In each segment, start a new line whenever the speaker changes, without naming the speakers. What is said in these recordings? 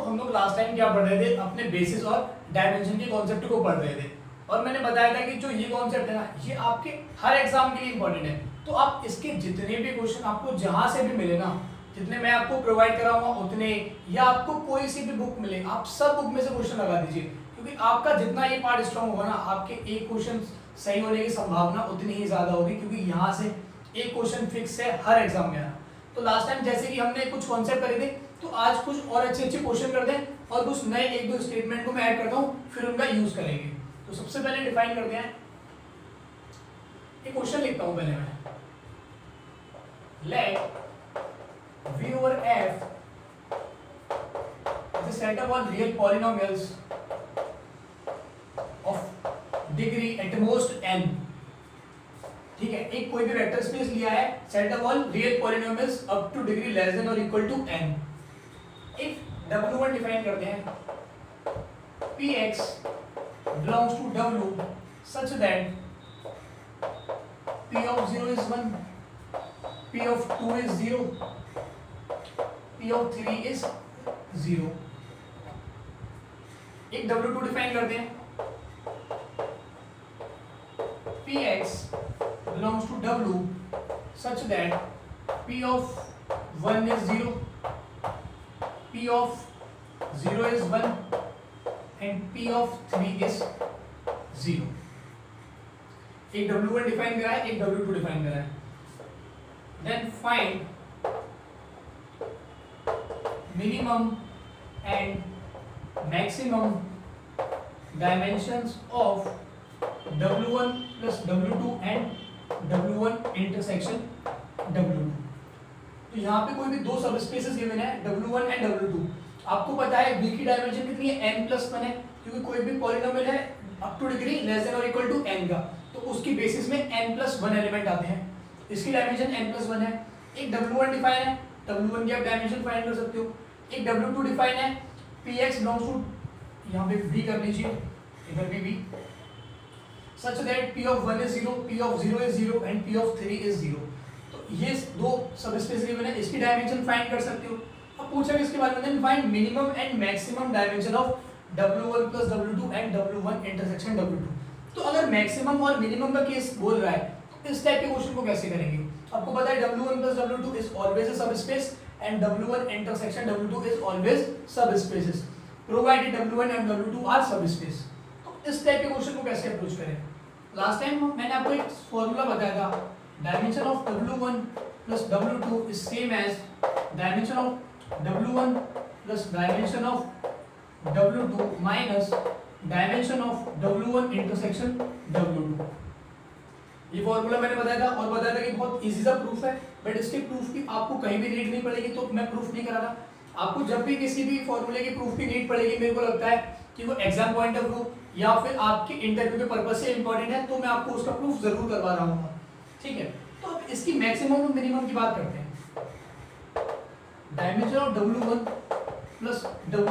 हम लोग last time क्या पढ़ रहे थे, अपने बेसिस और डायमेंशन के कॉन्सेप्ट को पढ़ रहे थे और मैंने बताया था कि जो ये कॉन्सेप्ट है ना, ये आपके हर एग्जाम के लिए इंपॉर्टेंट है। तो आप इसके जितने भी क्वेश्चन आपको जहां से भी मिले ना, जितने मैं आपको प्रोवाइड कराऊंगा उतने, या आपको कोई सी भी बुक मिले, आप सब बुक में से क्वेश्चन लगा दीजिए, क्योंकि आपका जितना ये पार्ट स्ट्रांग होगा ना, आपके एक क्वेश्चन सही होने की संभावना उतनी ही ज्यादा होगी, क्योंकि यहाँ से एक क्वेश्चन फिक्स है हर एग्जाम में आना। तो लास्ट टाइम जैसे कि हमने कुछ कॉन्सेप्ट करे थे, तो आज कुछ और अच्छे अच्छे क्वेश्चन करते हैं और कुछ नए एक दो स्टेटमेंट को मैं ऐड करता हूँ, फिर उनका यूज करेंगे। तो सबसे पहले डिफाइन करते हैं, एक क्वेश्चन लिखता हूँ पहले मैं, let V over F is a set of all real polynomials of degree at most n। ठीक है, एक कोई भी वेक्टर स्पेस लिया है, set of all real polynomials up to degree less than और equal to n। If W1 define करते हैं, Px belongs to W such that P of 0 is 1, P of 2 is 0, P of 3 is 0। एक W2 define करते हैं, Px belongs to W such that P of 1 is 0, P of 0 is 1 and P of 3 is 0। एक W1 define करा है, एक W2 define करा है। Then find minimum and maximum dimensions of W1 plus W2 and W1 intersection W2। तो यहाँ पे कोई भी दो सब स्पेसेस गिवन है, W1 एंड W2। आपको पता है V की डायमेंशन कितनी है, n+1 है, क्योंकि कोई भी पॉलिनोमियल है up to degree less than और इक्वल टू n का, तो उसकी बेसिस में n+1 एलिमेंट आते हैं। इसकी डायमेंशन n+1 है। एक W1 डिफाइन है, W1 की आप डायमेंशन फाइंड कर सकते हो। एक W2 डिफाइन है, Px बिलोंग्स टू, यहाँ पे V कर लीजिए, इधर भी V, such that P of 1 is 0, P of 0 is 0 and P of 3 is 0। तो ये दो सब स्पेस गिवन है, इसकी डायमेंशन फाइंड कर सकते हो। अब पूछा कि इसके बारे में, find minimum and maximum dimension of W1 plus W2 and W1 intersection W2। तो अगर मैक्सिमम और मिनिमम का केस बोल रहा है, तो इस टाइप के क्वेश्चन को कैसे करेंगे? आपको पता है W1 plus W2 is always a subspace and W1 intersection W2 is always subspaces, provided W1 and W2 are subspace। तो इस टाइप के क्वेश्चन को कैसे अप्रोच करें? लास्ट टाइम मैंने आपको एक फॉर्मूला बताया था, dimension of W1 plus W2 is same as dimension of W1 plus dimension of W2 minus dimension of W1 intersection W2। ये फॉर्मूला मैंने बताया था और बताया था कि बहुत इजी सा प्रूफ है, बट इसके प्रूफ की आपको कहीं भी नीड नहीं पड़ेगी, तो मैं प्रूफ नहीं करा रहा। आपको जब भी किसी भी फॉर्मूले की प्रूफ की नीड पड़ेगी, मेरे को लगता है कि वो एग्जाम पॉइंट ऑफ व्यू या फिर आपके इंटरव्यू के पर्पज से इंपॉर्टेंट है, तो मैं आपको उसका प्रूफ जरूर करवा रहा हूँ। ठीक है, तो अब इसकी मैक्सिमम और मिनिमम की बात करते हैं। Dimension of W1 plus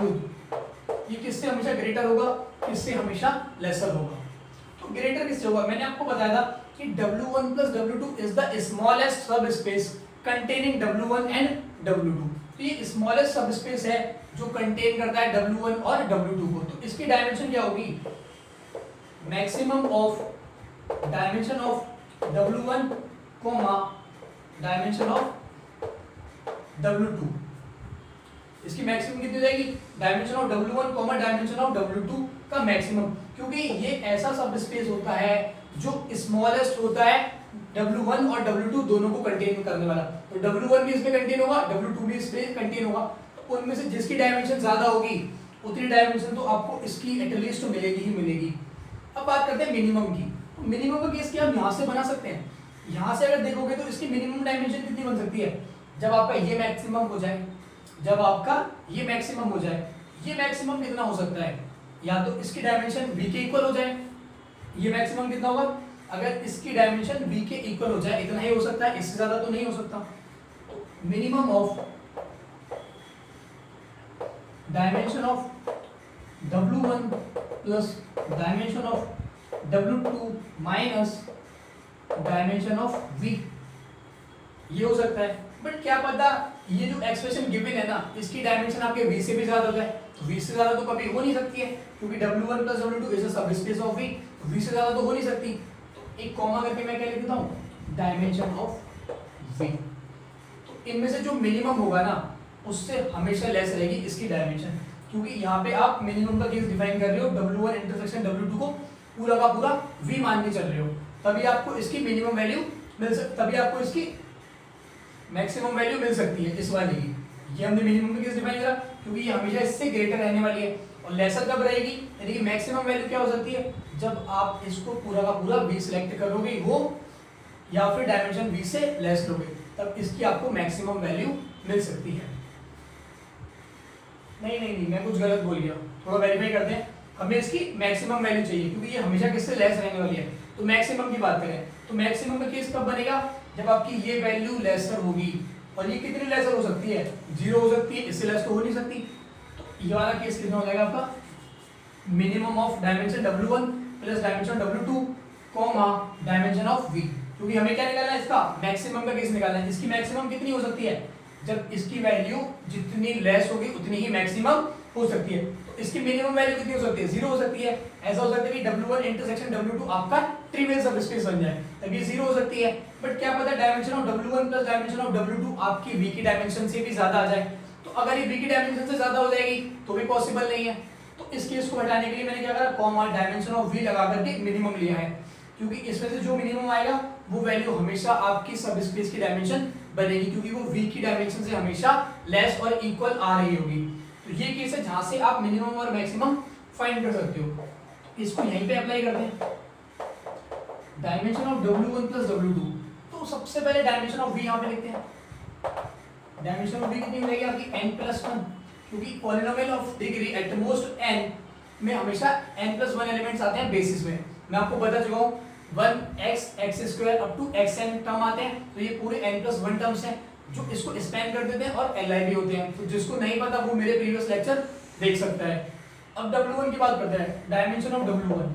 W2 ये किससे हमेशा ग्रेटर होगा, किससे हमेशा लेसर होगा? तो ग्रेटर किससे होगा? मैंने आपको बताया था कि W1 plus W2 is the smallest subspace containing W1 and W2। तो ये स्मॉलेस्ट सबस्पेस है जो कंटेन करता है W1 और W2 को। तो इसकी डायमेंशन क्या होगी? Maximum of dimension of W1 comma dimension of W2। इसकी मैक्सिमम कितनी हो जाएगी? Dimension of W1 comma dimension of W2 का मैक्सिमम, क्योंकि ये ऐसा सबस्पेस होता है जो स्मॉलेस्ट होता है W1 और W2 दोनों को कंटेन करने वाला। तो W1 भी इसमें कंटेन होगा, W2 भी इसमें कंटेन होगा। तो उनमें से जिसकी डायमेंशन ज्यादा होगी उतनी डायमेंशन तो आपको इसकी एटलीस्ट तो मिलेगी ही मिलेगी। अब बात करते हैं मिनिमम की। तो मिनिमम का केस क्या हम यहाँ से बना सकते हैं? यहाँ से अगर देखोगे तो इसकी मिनिमम डायमेंशन कितनी बन सकती है? जब आपका ये मैक्सिमम हो जाए, जब आपका ये मैक्सिमम हो जाए, ये मैक्सिमम कितना हो सकता है? या तो इसकी डायमेंशन V के इक्वल हो जाए, ये मैक्सिमम कितना होगा? अगर इसकी डायमेंशन V के इक्वल हो जाए, इतना ही हो सकता है, इससे ज्यादा तो नहीं हो सकता। तो minimum of dimension of W1 plus dimension of W2 minus dimension of V, ये हो सकता है। बट क्या पता ये जो एक्सप्रेशन गिवन है ना, इसकी डायमेंशन आपके v से भी ज्यादा हो जाए। तो v से ज्यादा तो कभी हो नहीं सकती है, क्योंकि W1 + W2 is a subspace of v, तो v से ज्यादा तो हो नहीं सकती। तो एक कॉमा करके मैं क्या लिख देता हूँ, डायमेंशन ऑफ v। तो इनमें से जो मिनिमम होगा ना, उससे हमेशा लेस रहेगी इसकी डायमेंशन, क्योंकि यहाँ पे आप मिनिमम का केस डिफाइन कर रहे हो, W1 इंटरसेक्शन W2 को पूरा का पूरा v मान के चल रहे हो, तभी आपको इसकी मिनिमम वैल्यू तभी आपको इसकी मैक्सिमम वैल्यू मिल सकती है इस वाली की। ये हमने मिनिमम का केस डिफाइन करा, क्योंकि ये हमेशा इससे ग्रेटर रहने वाली है। और लेसर कब रहेगी, यानी कि मैक्सिमम वैल्यू क्या हो सकती है, जब आप इसको पूरा का पूरा v सिलेक्ट करोगे हो, या फिर डायमेंशन v से लेस लोगे, तब इसकी आपको मैक्सिमम वैल्यू मिल सकती है। नहीं, मैं कुछ गलत बोल गया, थोड़ा वेरीफाई करते हैं। हमें इसकी मैक्सिमम वैल्यू चाहिए, क्योंकि ये हमेशा किससे लेस रहने वाली है। तो मैक्सिमम की बात करें तो मैक्सिमम का केस कब बनेगा, जब आपकी ये वैल्यू लेसर होगी। और ये कितनी लेसर हो सकती है, 0 हो सकती है, इससे लेस तो हो नहीं सकती। तो ये वाला केस कितना हो जाएगा आपका, minimum of dimension W1 plus dimension W2 comma dimension of v, क्योंकि हमें क्या निकालना है, इसका मैक्सिमम का केस निकालना है। इसकी मैक्सिमम कितनी हो सकती है, जब इसकी वैल्यू जितनी लेस होगी उतनी ही मैक्सिमम हो सकती है। तो इसकी मिनिमम वैल्यू कितनी हो सकती है, 0 हो सकती है। ऐसा हो सकता है कि W1 इंटरसेक्शन W2 आपका ट्रिवियल सबस्पेस बन जाए, तब ये 0 हो सकती है। बट क्या पता dimension of W1 plus dimension of W2 आपकी v की डायमेंशन से भी ज्यादा आ जाए। तो अगर ये v की डायमेंशन से ज्यादा हो जाएगी तो भी पॉसिबल नहीं है। तो इस केस को हटाने के लिए मैंने क्या करा, कॉमा डायमेंशन ऑफ v लगा करके मिनिमम लिया है, क्योंकि इसमें से जो मिनिमम आएगा वो वैल्यू हमेशा आपकी सबस्पेस की डायमेंशन बनेगी, क्योंकि वो v की डायमेंशन से हमेशा लेस और इक्वल आ रही होगी। तो ये केस है जहां से आप मिनिमम और मैक्सिमम फाइंड कर सकते हो। इसको यहीं पे अप्लाई करते हैं, dimension of W1 plus W2। तो सबसे पहले डायमेंशन ऑफ v यहाँ पे लिखते हैं। डायमेंशन ऑफ v कितनी हो जाएगी आपकी n+1, क्योंकि polynomial of degree at most n में हमेशा n+1 एलिमेंट्स आते हैं बेसिस में। मैं आपको बता चुका हूँ 1x x² up to xn term आते हैं, तो ये पूरे n+1 टर्म्स हैं जो इसको स्पैन कर देते हैं और li भी होते हैं। तो जिसको नहीं पता वो मेरे प्रीवियस लेक्चर देख सकता है। अब W1 की बात करते हैं, डायमेंशन ऑफ W1।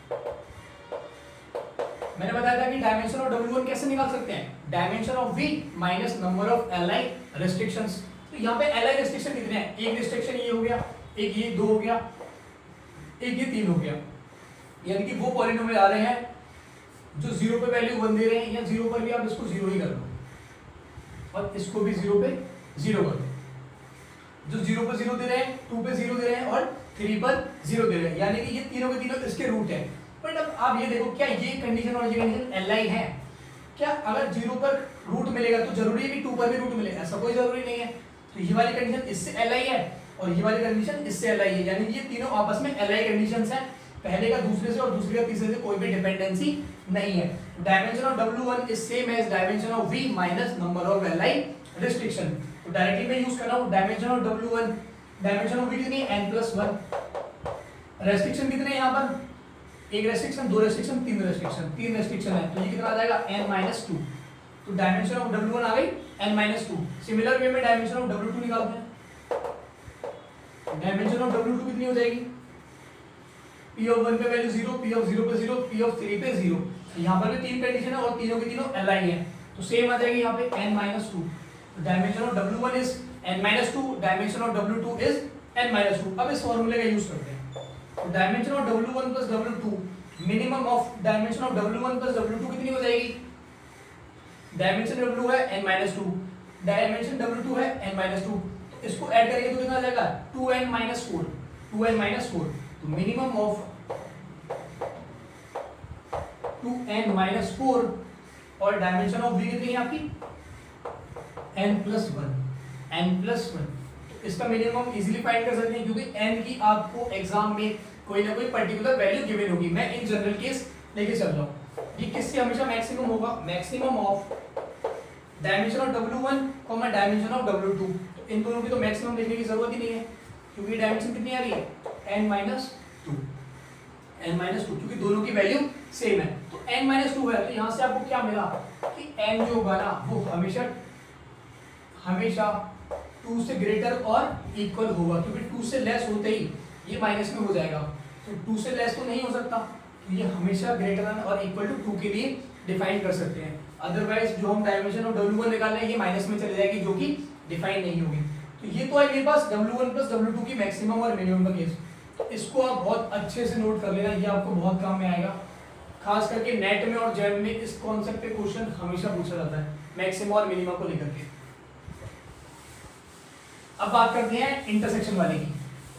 मैंने बताया था कि डायमेंशन ऑफ W1 कैसे निकाल सकते हैं, dimension of v minus number of li restrictions. तो यहाँ पे li रेस्ट्रिक्शन कितने हैं, एक रेस्ट्रिक्शन ये हो गया, एक ये 2 हो गया, एक ये 3 हो गया। यानी कि वो पॉलिनोमियल आ रहे हैं जो 0 पे वैल्यू 1 दे रहे हैं, या 0 पर भी आप इसको 0 ही कर दो और इसको भी 0 पे 0 कर दो। जो 0 पे 0 दे रहे हैं, 2 पे 0 दे रहे हैं और 3 पर 0 दे रहे हैं, यानी कि ये तीनों के तीनों इसके रूट है। बट अब आप ये देखो, क्या ये कंडीशन और ये कंडीशन li है क्या? अगर 0 पर रूट मिलेगा तो जरूरी है कि 2 पर भी रूट मिले, ऐसा कोई जरूरी नहीं है। तो ये वाली कंडीशन इससे li है और ये वाली कंडीशन इससे li है, यानी कि ये तीनों आपस में li कंडीशंस हैं। पहले का दूसरे से और दूसरे का तीसरे से कोई भी डिपेंडेंसी नहीं है। Dimension of W1 is same as dimension of v minus number of li restriction. तो डायरेक्टली मैं यूज कर रहा हूं dimension of W1, dimension of v कितनी है, n+1। रेस्ट्रिक्शन कितने हैं यहाँ पर, एक रेस्ट्रिक्शन, 2 रेस्ट्रिक्शन, 3 रेस्ट्रिक्शन, 3 रेस्ट्रिक्शन है, तो ये कितना आ जाएगा n-2। तो डायमेंशन ऑफ W1 आ गई n-2। सिमिलर वे में डायमेंशन ऑफ W2 निकालते हैं। डायमेंशन ऑफ W2 कितनी हो जाएगी, P of 1 पे वैल्यू 0, P of 0 पे 0, P of 3 पे 0। यहाँ पर भी 3 कंडीशन है और तीनों के तीनों li है, तो सेम आ जाएगी यहाँ पे n-2। तो dimension of W1 is n-2, dimension of W2 is n-2। अब इस फॉर्मूले का यूज करते हैं। तो dimension of W1 plus W2, minimum of dimension of W1 plus W2 कितनी हो जाएगी, डायमेंशन W है n-2, डायमेंशन W2 है n-2, तो इसको ऐड करेंगे तो कितना आ जाएगा 2n-4, 2n-4। तो मिनिमम ऑफ 2n-4 और डायमेंशन ऑफ v कितनी है आपकी n+1। तो इसका मिनिमम इजीली फाइंड कर सकते हैं, क्योंकि n की आपको एग्जाम में कोई ना कोई पर्टिकुलर वैल्यू गिवन होगी। मैं इन जनरल केस लेके चल रहा हूँ। ये किससे हमेशा मैक्सिमम होगा, maximum of dimension of W1 dimension of W2। तो इन दोनों की तो मैक्सिमम लिखने की जरूरत ही नहीं है, क्योंकि डायमेंशन कितनी आ रही है n-2, क्योंकि दोनों की वैल्यू सेम है। तो n-2 है, तो यहाँ से आपको क्या मिला कि n जो होगा ना वो हमेशा 2 से ग्रेटर और इक्वल होगा, क्योंकि 2 से लेस होते ही ये माइनस में हो जाएगा। तो 2 से लेस तो नहीं हो सकता, तो ये हमेशा ग्रेटर देन और इक्वल टू 2 के लिए डिफाइन कर सकते हैं। अदरवाइज जो हम डायमेंशन ऑफ W1 निकाल रहे हैं ये माइनस में चले जाएगी, जो कि डिफाइन नहीं होगी। तो ये तो है मेरे पास W1 प्लस W2 की मैक्सिमम और मिनिमम का केस। तो इसको आप बहुत अच्छे से नोट कर लेना, ये आपको बहुत काम में आएगा। खास करके नेट में और जैम में इस कॉन्सेप्ट पे क्वेश्चन हमेशा पूछा जाता है, मैक्सिमम और मिनिमम को लेकर के। अब बात करते हैं इंटरसेक्शन वाले की।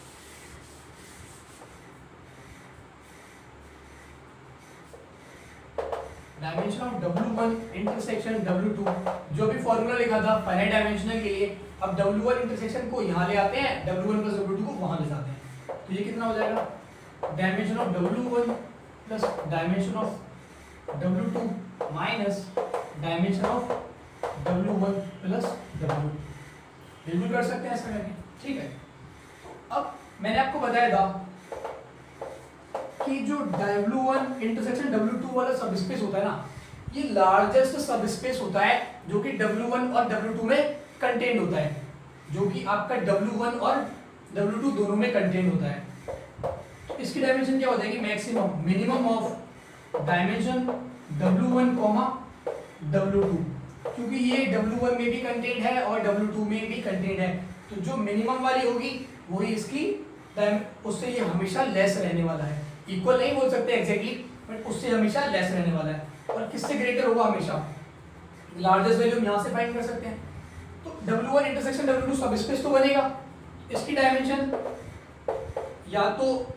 Dimension of W1 intersection W2, जो भी फॉर्मूला लिखा था फाइनाइट डायमेंशनल के लिए, अब W1 इंटरसेक्शन को यहाँ ले आते हैं, W1 प्लस W2 को वहां ले जाते हैं। तो ये कितना हो जाएगा, dimension of W1 plus dimension of W2 minus dimension of W1 plus W2। बिल्कुल कर सकते हैं ऐसा करके, ठीक है। अब मैंने आपको बताया था कि जो W1 इंटरसेक्शन W2 वाला सब स्पेस होता है ना, ये लार्जेस्ट सब स्पेस होता है जो कि W1 और W2 में कंटेंट होता है, जो कि आपका W1 और W2 दोनों में कंटेंट होता है। तो इसकी डायमेंशन क्या हो जाएगी, maximum minimum of dimension W1 W2, क्योंकि ये W1 में भी कंटेंट है और W2 में भी कंटेंट है। तो जो मिनिमम वाली होगी वही इसकी उससे ये हमेशा लेस रहने वाला है। इक्वल नहीं बोल सकते एग्जैक्टली, बट उससे हमेशा लेस रहने वाला है। और किससे ग्रेटर होगा, हमेशा लार्जेस्ट वैल्यू हम यहाँ से फाइंड कर सकते हैं। तो W1 इंटरसेक्शन W2 सब स्पेस तो बनेगा, इसकी डायमेंशन या तो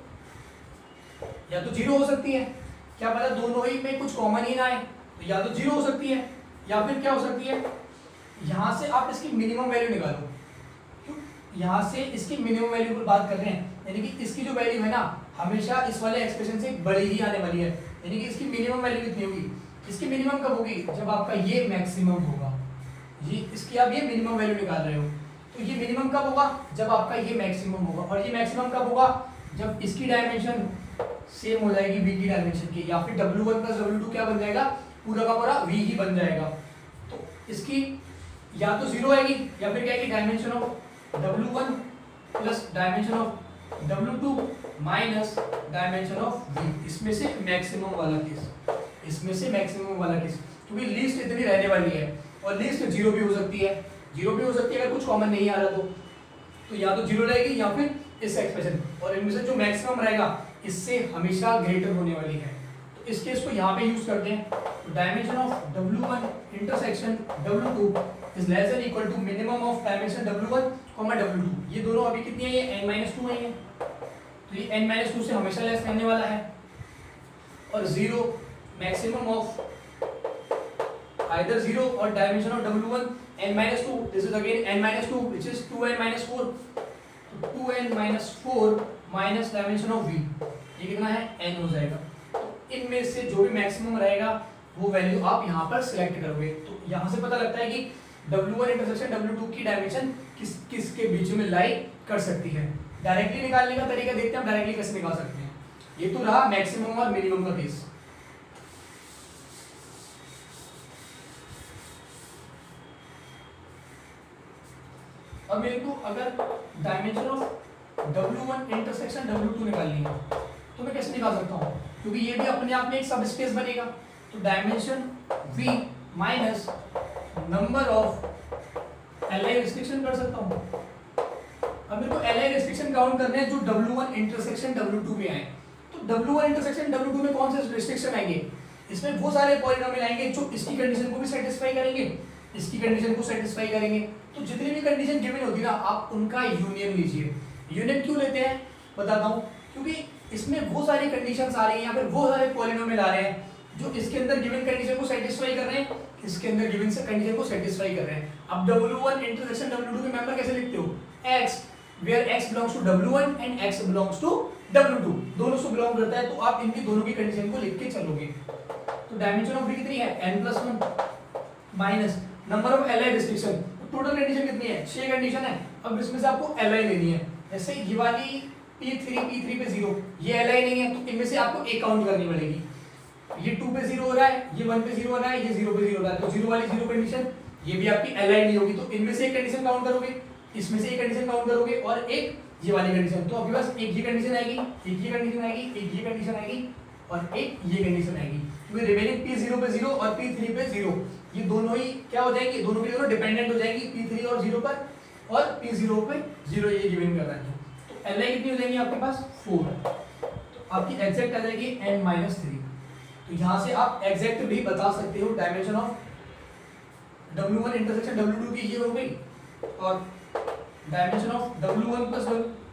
0 हो सकती है, क्या पता दोनों ही में कुछ कॉमन ही ना आए, तो या तो 0 हो सकती है, या फिर क्या हो सकती है, यहाँ से आप इसकी मिनिमम वैल्यू निकालो। यहाँ से इसकी मिनिमम वैल्यू पर बात कर रहे हैं, यानी कि इसकी जो वैल्यू है ना हमेशा इस वाले एक्सप्रेशन से बड़ी ही आने वाली है। यानी कि इसकी मिनिमम वैल्यू कितनी होगी, इसकी मिनिमम कब होगी, जब आपका ये मैक्सिमम होगा। ये इसकी आप ये मिनिमम वैल्यू निकाल रहे हो, तो ये मिनिमम कब होगा, जब आपका ये मैक्सिमम होगा। और ये मैक्सिमम कब होगा, जब इसकी डायमेंशन सेम हो जाएगी V की डायमेंशन की, या फिर W1 प्लस W2 क्या बन जाएगा, पूरा का पूरा V ही बन जाएगा। तो इसकी या तो 0 आएगी, या फिर क्या आएगी, dimension of W1 plus dimension of W2 minus dimension of V। इसमें से मैक्सिमम वाला केस, इसमें से मैक्सिमम वाला केस, क्योंकि लीस्ट इतनी रहने वाली है। और लीस्ट 0 भी हो सकती है, 0 भी हो सकती है अगर कुछ कॉमन नहीं आ रहा तो या तो 0 रहेगी या फिर इस एक्सप्रेशन। और इनमें से जो मैक्सिमम रहेगा इससे हमेशा ग्रेटर होने वाली है। तो इस केस को यहाँ पे यूज करते हैं। तो dimension of W1 intersection W2 is less than equal to minimum of dimension W1 W2। ये दोनों अभी कितनी है, ये n-2 है, तो ये n-2 से हमेशा लेस रहने वाला है। और 0 मैक्सिमम ऑफ either 0 और dimension of W1 n-2, this is again n-2 which is 2n-4, तो 2n-4 minus dimension of V, ये कितना है, n हो जाएगा। तो इनमें से जो भी मैक्सिमम रहेगा वो वैल्यू आप यहाँ पर सिलेक्ट करोगे। तो यहाँ से पता लगता है कि W1 इंटरसेक्शन W2 की डायमेंशन किसके बीच में लाई कर सकती है। डायरेक्टली निकालने का तरीका देखते हैं हम, डायरेक्टली कैसे निकाल सकते हैं। ये तो रहा मैक्सिमम और मिनिमम का केस। अब मेरे को अगर dimension of W1 intersection W2 निकालनी है तो मैं कैसे निकाल सकता हूँ, क्योंकि ये भी अपने आप में एक सब स्पेस बनेगा। तो dimension V minus number of Li restriction कर सकता हूँ। अब मेरे को Li रिस्ट्रिक्शन काउंट करने हैं जो W1 इंटरसेक्शन W2 में आए। तो W1 इंटरसेक्शन W2 में कौन से रिस्ट्रिक्शन आएंगे, इसमें वो सारे पॉलिनोमियल आएंगे जो इसकी कंडीशन को भी सेटिस्फाई करेंगे, इसकी कंडीशन को सेटिस्फाई करेंगे। तो जितनी भी कंडीशन गिवन होती है ना, आप उनका यूनियन लीजिए। यूनियन क्यों लेते हैं बताता हूँ, क्योंकि इसमें वो सारी कंडीशंस आ रही हैं, यहाँ पर वो सारे पॉलिनोमियल आ रहे हैं जो इसके अंदर गिवन कंडीशन को सेटिस्फाई कर रहे हैं, इसके अंदर गिवन से कंडीशन को सेटिस्फाई कर रहे हैं। अब W1 इंटरसेक्शन W2 के मेंबर कैसे लिखते हो, x where x belongs to W1 and x belongs to W2, दोनों से बिलोंग करता है, तो आप इनकी दोनों की कंडीशन को लिख के चलोगे। तो डायमेंशन ऑफ V कितनी है, n+1 minus number of Li restriction. Total condition कितनी है, 6 कंडीशन है। अब इसमें से आपको Li लेनी है। जैसे ये वाली P3 पे 0, ये Li नहीं है, तो इनमें से आपको एक काउंट करनी पड़ेगी। ये 2 पे 0 हो रहा है, ये 1 पे 0 हो रहा है, ये 0 पे 0 हो रहा है, तो 0 वाली 0 कंडीशन, ये भी आपकी Li नहीं होगी। तो इनमें से एक कंडीशन काउंट करोगे, इसमें से एक कंडीशन काउंट करोगे और एक ये वाली कंडीशन। तो आपके पास एक ये कंडीशन आएगी, एक ये कंडीशन आएगी, एक ये कंडीशन आएगी और एक ये कंडीशन आएगी, क्योंकि रिमेनिंग P0 पे 0 और P3 पे 0, ये दोनों ही क्या हो जाएंगे, दोनों के दोनों डिपेंडेंट हो जाएंगी P3 और 0 पर, और P0 पे 0 ये गिवन कर रहा है। तो Li कितनी हो जाएगी आपके पास 4, तो आपकी एग्जैक्ट आ जाएगी n-3। तो यहाँ से आप एग्जैक्ट भी बता सकते हो dimension of W1 intersection W2 की ये हो गई, और dimension of W1 plus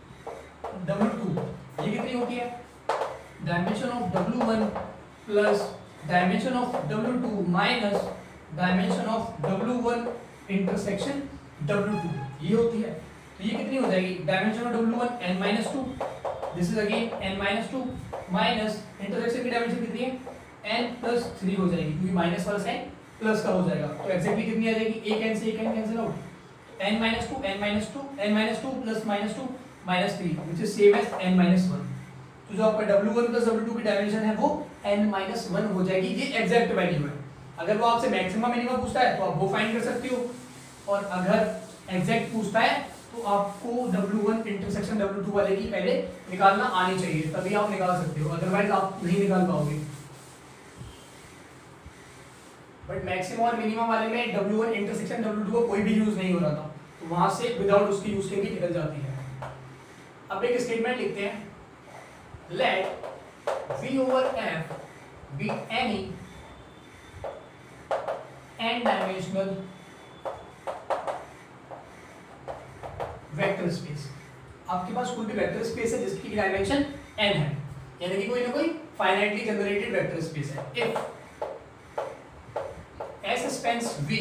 W2 ये कितनी होती है, dimension of W1 plus dimension of W2 minus dimension of W1 intersection W2 ये होती है। तो ये कितनी हो जाएगी, dimension of W1 n-2, this is again n-2 minus intersection की डायमेंशन कितनी है n+3 हो जाएगी, क्योंकि माइनस वाला साइन प्लस का हो जाएगा। तो एग्जैक्टली कितनी आ जाएगी, एक n से एक n cancel out, n-2 plus -2 -3 which is same as n-1। तो जो आपका W1 प्लस W2 की डायमेंशन है वो n-1 हो जाएगी, ये एग्जैक्ट वैल्यू है। अगर वो आपसे मैक्सिमम मिनिमम पूछता है तो आप वो फाइंड कर सकते हो, और अगर एग्जैक्ट पूछता है तो आपको W1 इंटरसेक्शन W2 वाले की पहले निकालना आनी चाहिए, तभी आप निकाल सकते हो, अदरवाइज आप नहीं निकाल पाओगे। बट मैक्सिमम और मिनिमम वाले में W1 इंटरसेक्शन W2 को कोई भी यूज नहीं हो रहा था, तो वहां से विदाउट उसके यूज के भी निकल जाती है। अब एक स्टेटमेंट लिखते हैं, let V over F be any n-dimensional vector space. आपके पास कोई भी वेक्टर स्पेस है जिसकी डायमेंशन n है, यानी कि कोई ना कोई फाइनाइटली जनरेटेड वेक्टर स्पेस है। If S spans V,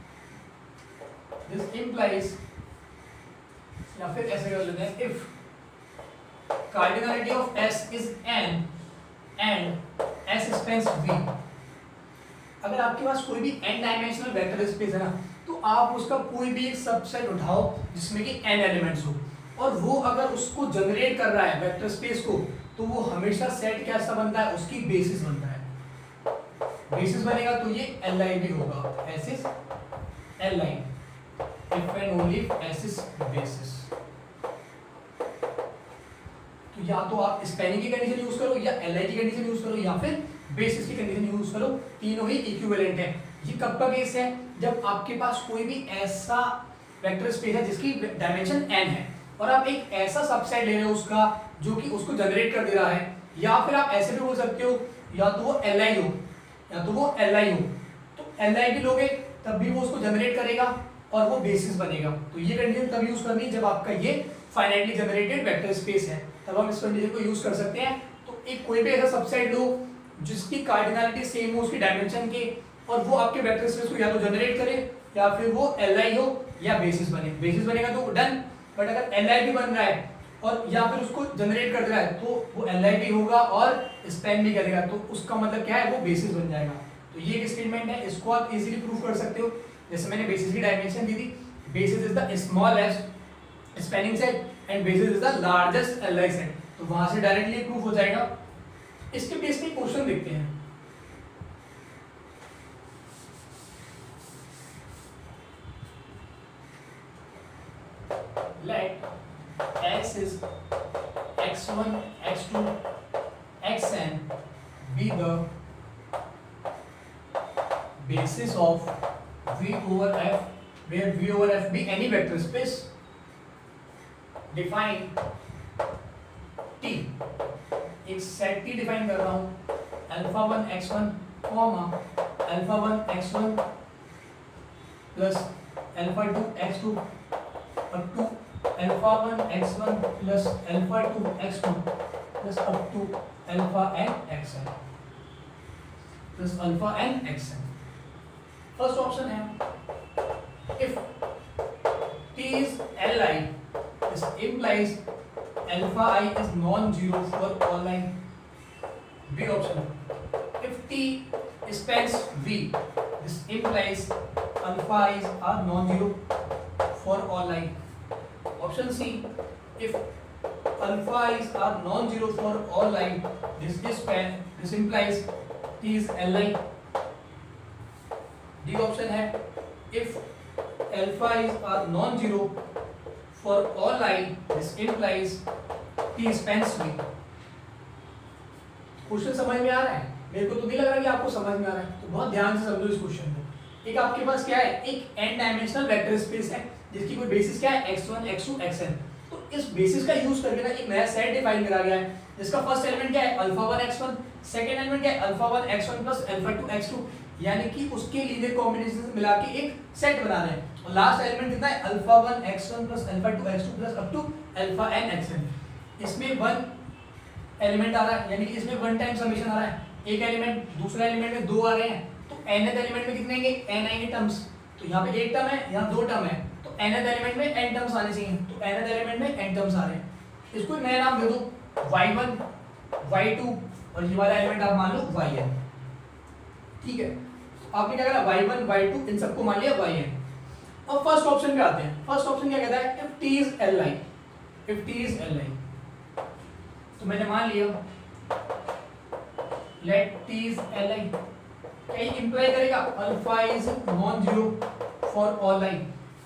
this implies, या फिर ऐसे कर लेते हैं, if cardinality of S is n and S spans V, अगर आपके पास कोई भी n डायमेंशनल वेक्टर स्पेस है ना, तो आप उसका कोई भी एक सबसेट उठाओ जिसमें कि n एलिमेंट्स हो, और वो अगर उसको जनरेट कर रहा है वेक्टर स्पेस को, तो वो हमेशा सेट कैसा बनता है, उसकी बेसिस बनता है। बेसिस बनेगा तो ये Li भी होगा, S is Li, if and only if S is basis। तो या तो आप स्पैनिंग की कंडीशन यूज करो, या Li की कंडीशन यूज करो, या फिर बेसिस की कंडीशन यूज करो, तीनों ही इक्विवेलेंट है। ये कब का केस है, जब आपके पास कोई भी ऐसा वेक्टर स्पेस है जिसकी डायमेंशन n है, और आप एक ऐसा सबसेट ले रहे हो उसका जो कि उसको जनरेट कर दे रहा है, या फिर आप ऐसे भी बोल सकते हो, या तो वो Li हो या तो वो Li हो। तो Li भी लोगे तब भी वो उसको जनरेट करेगा और वो बेसिस बनेगा। तो ये कंडीशन तब यूज करनी है जब आपका ये फाइनाइटली जनरेटेड वेक्टर स्पेस है, तब हम इस कंडीशन को यूज कर सकते हैं। तो एक कोई भी ऐसा सबसेट लो जिसकी कार्डिनलिटी सेम हो उसकी डायमेंशन के, और वो आपके वेक्टर स्पेस को या तो जनरेट करे, या फिर वो Li हो या बेसिस बने। बेसिस बनेगा तो डन, बट अगर Li भी बन रहा है और या फिर उसको जनरेट कर रहा है तो वो Li भी होगा और स्पैन भी करेगा, तो उसका मतलब क्या है, वो बेसिस बन जाएगा। तो ये एक स्टेटमेंट है, इसको आप इजीली प्रूव कर सकते हो। जैसे मैंने बेसिस की डायमेंशन दी थी, basis is the smallest spanning set and basis is the largest Li set, तो वहां से डायरेक्टली प्रूफ हो जाएगा। इसके बेस पे क्वेश्चन देखते हैं। Let S is x1, x2, xn be the basis of V over F, where V over F be any vector space. Define T, एक सेट T डिफाइन कर रहा हूँ, α1 x1 α1 x1 प्लस α2 x2 up to α1 x1 plus α2 x2 plus up to alpha n xn plus alpha n xn। First option है, if T is Li, this implies alpha I is non-zero for all I। B option, if T spans V, this implies alpha i's are non-zero for all I। Option C, if alpha i's are non-zero for all I, this implies T is Li। D option है, if alpha i's are non-zero for all I, this implies T spans V। Question समझ में आ रहा है? मेरे को तो नहीं लग रहा कि आपको समझ में आ रहा है, तो बहुत ध्यान से समझो इस क्वेश्चन को। एक आपके पास क्या है, एक n डायमेंशनल वेक्टर स्पेस है जिसकी कोई बेसिस क्या है, x1 x2 xn। तो इस बेसिस का यूज करके ना एक नया सेट डिफाइन करा गया है जिसका फर्स्ट एलिमेंट क्या है, अल्फा 1 x1, सेकंड एलिमेंट क्या है, alpha 1 x1 plus alpha 2 x2, यानी कि उसके लीनियर कॉम्बिनेशन से मिला के एक सेट बना रहे हैं। और लास्ट एलिमेंट कितना है, alpha 1 x1 plus alpha 2 x2 plus up to alpha n xn। इसमें 1 एलिमेंट आ रहा है, यानी कि इसमें 1 टाइम समेशन आ रहा है, एक एलिमेंट, दूसरा एलिमेंट में 2 आ रहे हैं, तो nth एलिमेंट में कितने आएंगे, n आएंगे टर्म्स। तो यहाँ पे एक टर्म है, यहाँ 2 टर्म है, तो nth एलिमेंट में n टर्म्स आने चाहिए, तो nth एलिमेंट में n टर्म्स आ रहे हैं। इसको नया नाम दे दो y1 y2 और ये वाला एलिमेंट आप मान लो yn। ठीक है, तो आपने क्या करा, y1 y2 इन सबको मान लिया yn। अब फर्स्ट ऑप्शन पे आते हैं। फर्स्ट ऑप्शन क्या कहता है, if t is li, if t is li, तो मैंने मान लिया let t is li, क्या ये इंप्लाई करेगा alpha is non zero for all i।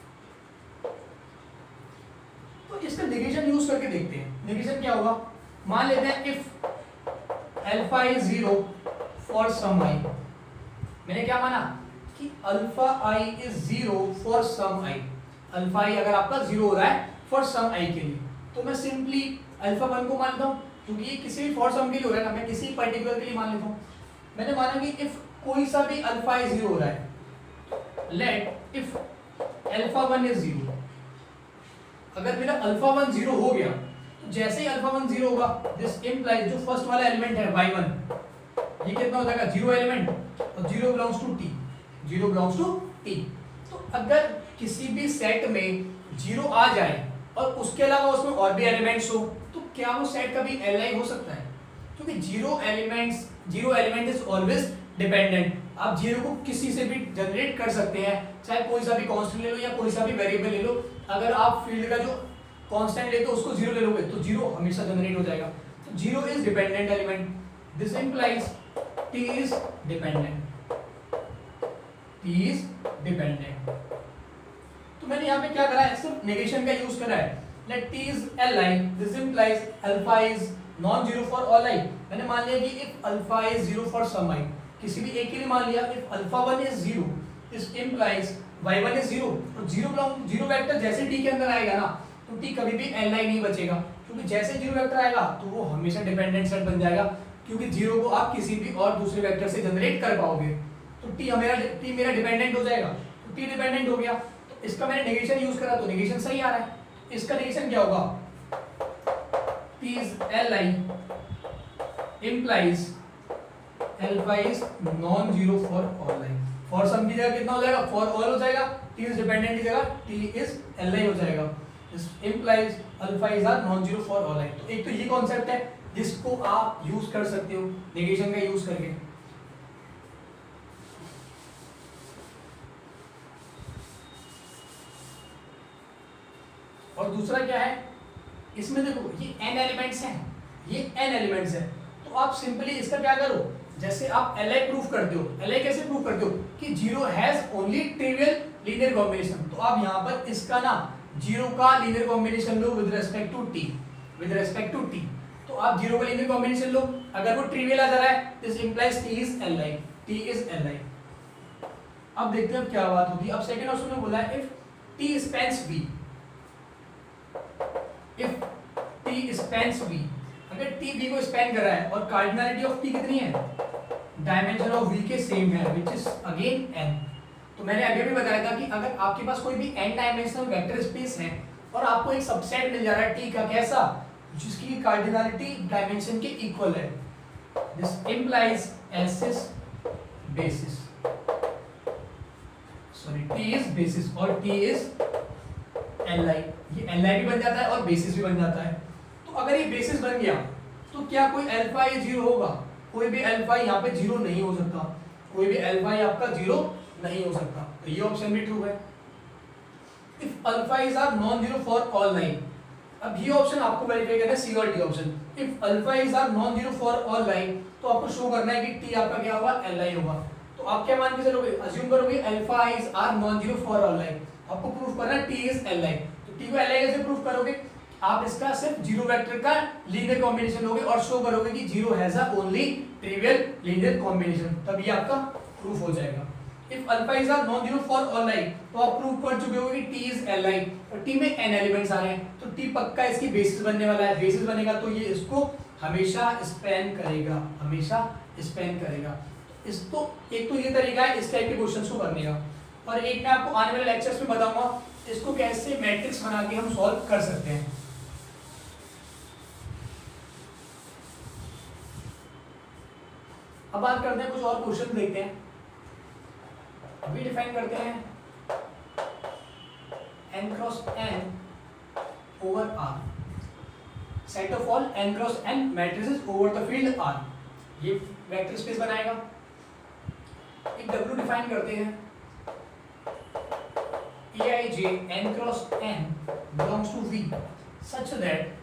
तो इसका नेगेशन यूज करके देखते हैं, नेगेशन क्या होगा। मान लेते हैं if alpha is zero for some i, मैंने क्या माना कि alpha i is zero for some i। Alpha i अगर आपका जीरो हो रहा है फॉर सम i के लिए, तो मैं सिंपली अल्फा 1 को मान लेता हूँ, क्योंकि ये किसी भी फॉर सम के लिए हो रहा है ना, मैं किसी पर्टिकुलर के लिए मान लेता हूँ। मैंने माना कि इफ कोई सा भी अल्फा i जीरो हो रहा है, let if alpha 1 is zero, अगर मेरा अल्फा 1 जीरो हो गया, तो जैसे ही अल्फा 1 जीरो होगा, दिस इंप्लाइज जो फर्स्ट वाला एलिमेंट है y1, ये कितना हो जाएगा, जीरो एलिमेंट, और zero belongs to t, zero belongs to t। तो अगर किसी भी सेट में जीरो आ जाए और उसके अलावा उसमें और भी एलिमेंट्स हो, तो क्या वो सेट कभी li हो सकता है? क्योंकि zero element is always dependent. आप जीरो को किसी से भी जनरेट कर सकते हैं, चाहे कोई सा भी कांस्टेंट ले लो या कोई सा भी वेरिएबल ले लो। अगर आप फील्ड का जो कांस्टेंट लेते हो उसको जीरो ले लोगे, तो जीरो हमेशा जनरेट हो जाएगा। तो zero is dependent element, this implies t is dependent, t is dependent। तो मैंने यहाँ पे क्या करा है, सिर्फ नेगेशन का यूज करा है, let t is li, this implies alpha is non zero for all i। मैंने मान लिया कि if alpha is zero for some i, किसी भी एक के लिए मान लिया, if alpha 1 is zero, this implies y1 is zero, और जीरो वेक्टर जैसे t के अंदर आएगा ना, तो t कभी भी li नहीं बचेगा, क्योंकि जैसे जीरो वेक्टर आएगा तो वो हमेशा डिपेंडेंट सेट बन जाएगा, क्योंकि जीरो को आप किसी भी और दूसरे वेक्टर से जनरेट कर पाओगे। तो t मेरा डिपेंडेंट हो जाएगा, तो t डिपेंडेंट हो गया, तो इसका मैंने नेगेशन यूज करा, तो नेगेशन सही आ रहा है। इसका नेगेशन क्या होगा, t is li implies alpha is non zero for all i। For some की जगह कितना हो जाएगा, फॉर ऑल हो जाएगा, t is डिपेंडेंट की जगह t is li हो जाएगा। This implies alpha is non zero for all i। तो एक तो ये कॉन्सेप्ट है जिसको आप यूज कर सकते हो नेगेशन का यूज करके। और दूसरा क्या है, इसमें देखो ये n एलिमेंट्स हैं, ये n एलिमेंट्स हैं, तो आप सिंपली इसका क्या करो, जैसे आप li प्रूफ करते हो, li कैसे प्रूफ करते हो कि zero has only trivial linear combination. तो आप यहाँ पर इसका ना जीरो का लीनियर कॉम्बिनेशन लो with respect to t, with respect to t। तो आप जीरो का लीनियर कॉम्बिनेशन लो, अगर वो ट्रिवियल आ जा रहा है, this implies t is li, t is li। अब देखते हैं क्या बात होगी। अब सेकंड ऑप्शन में बोला है if t spans v, if t spans v, अगर t v को स्पैन कर रहा है और कार्डिनलिटी ऑफ t कितनी है, डायमेंशन ऑफ v के सेम है, व्हिच इज अगेन n। तो मैंने अभी भी बताया था कि अगर आपके पास कोई भी n डायमेंशनल वेक्टर स्पेस है और आपको एक सबसेट मिल जा रहा है t का, कैसा, जिसकी कार्डिनलिटी डायमेंशन के इक्वल है, this implies s is basis, sorry t is basis और t is li। ये li भी बन जाता है और बेसिस भी बन जाता है। तो अगर ये बेसिस बन गया तो क्या कोई अल्फा i जीरो होगा, कोई भी अल्फा i यहाँ पे जीरो नहीं हो सकता, कोई भी अल्फा i आपका जीरो नहीं हो सकता। तो ये ऑप्शन भी ट्रू है। If alpha is are non zero for all i, अब ये ऑप्शन आपको वेरीफाई करना है, सी और D option. If alpha is are non zero for all i, तो आपको शो करना है कि t आपका क्या होगा, li होगा। तो आप क्या मान के चलोगे, अज्यूम करोगे alpha is are non zero for all i, आपको प्रूफ करना है t is li। तो t को li कैसे प्रूफ करोगे, आप इसका सिर्फ जीरो वेक्टर का लीनियर कॉम्बिनेशन लोगे और शो करोगे कि zero has a only trivial linear combination, तब ये आपका प्रूफ हो जाएगा। If alpha is a non zero for all i, तो आप प्रूव कर चुके होगे कि t इज li और t में n एलिमेंट्स आ रहे हैं, तो t पक्का इसकी बेसिस बनने वाला है। बेसिस बनेगा तो ये इसको हमेशा स्पैन करेगा, हमेशा स्पैन करेगा। इस तो एक तो ये तरीका है इस टाइप के क्वेश्चंस को करने का, और एक मैं आपको आने वाले लेक्चर्स में बताऊंगा इसको कैसे मैट्रिक्स बना के हम सॉल्व कर सकते हैं। अब बात करते हैं कुछ और क्वेश्चन देखते हैं। अभी डिफाइन करते हैं n cross n over r, set of all n cross n matrices over the field r, ये वेक्टर स्पेस बनाएगा। एक w डिफाइन करते हैं, aij n cross n belongs to V such that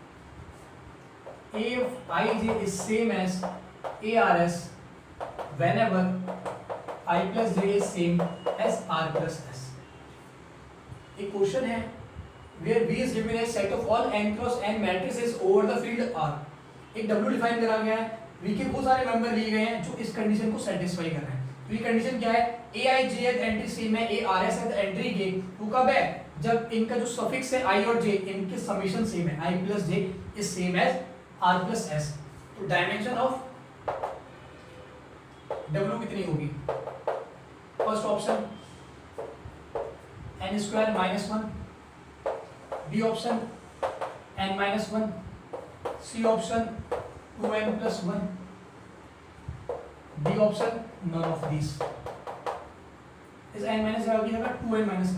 a of ij is same as ars whenever I plus j is same as r plus s। एक question है where V is given as set of all n cross n matrices over the field R। एक W define करा गया है, V के बहुत सारे member लिए गए हैं जो इस कंडीशन को सेटिस्फाई कर रहे हैं। तो ये कंडीशन क्या है, ai j एंट्री सेम है ars एंट्री j, वो कब है, जब इनका जो सफिक्स है i और j इनके समेशन सेम है, i plus j is same as r plus s। तो डायमेंशन ऑफ W कितनी होगी, first option n square minus 1, B option n minus 1, C option 2n plus 1, D option none of this. इस n minus क्या होगी, 2n minus